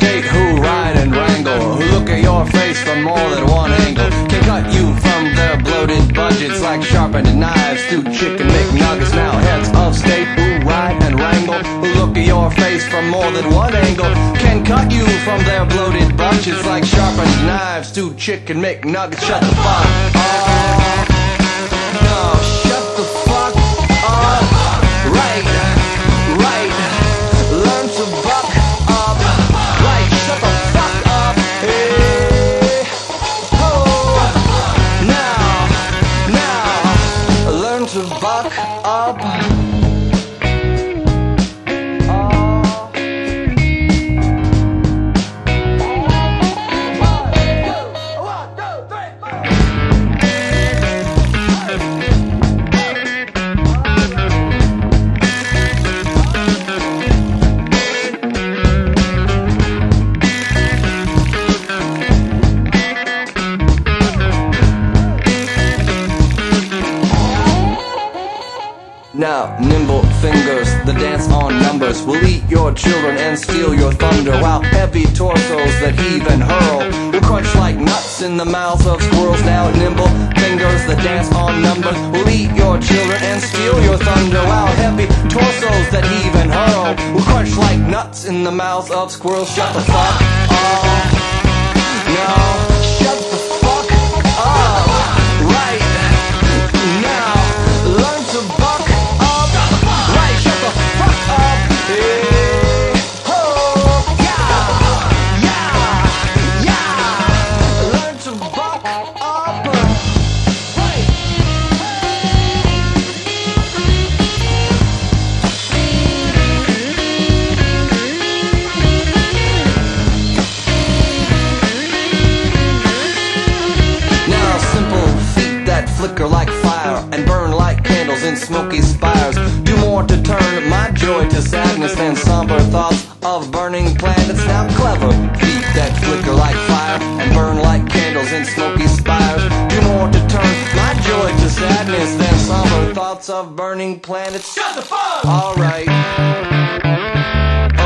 state who ride and wrangle, who look at your face from more than one angle, can cut you from their bloated budgets like sharpened knives through chicken McNuggets. Now heads of state who ride and wrangle, who look at your face from more than one angle, can cut you from their bloated budgets like sharpened knives through chicken McNuggets. Shut the fuck up. No, shut the fuck up. Right, right. Learn to buck up. Right, shut the fuck up. Hey, oh. Now, learn to buck up. Now, nimble fingers, the dance on numbers, will eat your children and steal your thunder, while heavy torsos that heave and hurl will crunch like nuts in the mouths of squirrels. Now, nimble fingers, the dance on numbers, will eat your children and steal your thunder, while heavy torsos that heave and hurl will crunch like nuts in the mouths of squirrels. Shut the fuck up. No, shut the fuck up. Right now, learn to buck. Flicker like fire and burn like candles in smoky spires, do more to turn my joy to sadness than somber thoughts of burning planets. Now clever feet that flicker like fire and burn like candles in smoky spires, do more to turn my joy to sadness than somber thoughts of burning planets. Shut the fuck! Alright.